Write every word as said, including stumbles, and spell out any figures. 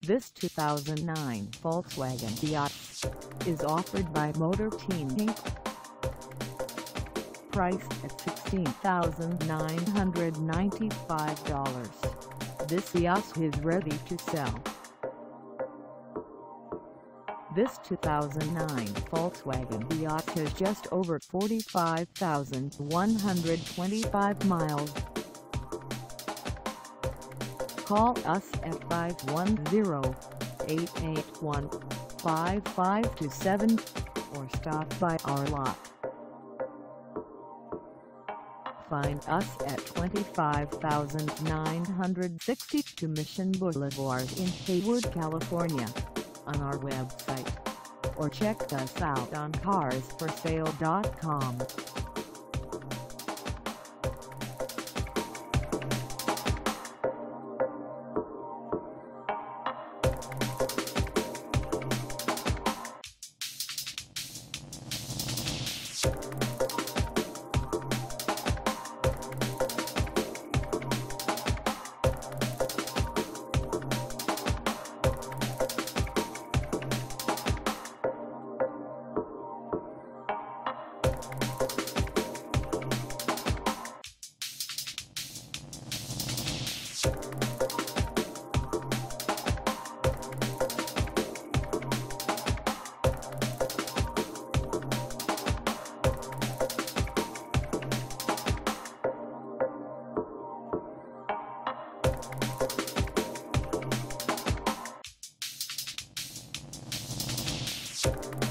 This two thousand nine Volkswagen Eos is offered by Motor Team Incorporated. Priced at sixteen thousand nine hundred ninety-five dollars, this Eos is ready to sell. This two thousand nine Volkswagen Eos has just over forty-five thousand one hundred twenty-five miles. Call us at five one zero, eight eight one, five five two seven or stop by our lot. Find us at twenty-five thousand nine hundred sixty-two Mission Boulevard in Hayward, California, on our website, or check us out on cars for sale dot com. You